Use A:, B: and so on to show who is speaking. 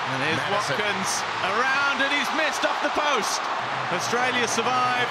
A: And here's
B: Madison.
A: Watkins around, and he's missed off the post. Australia survive.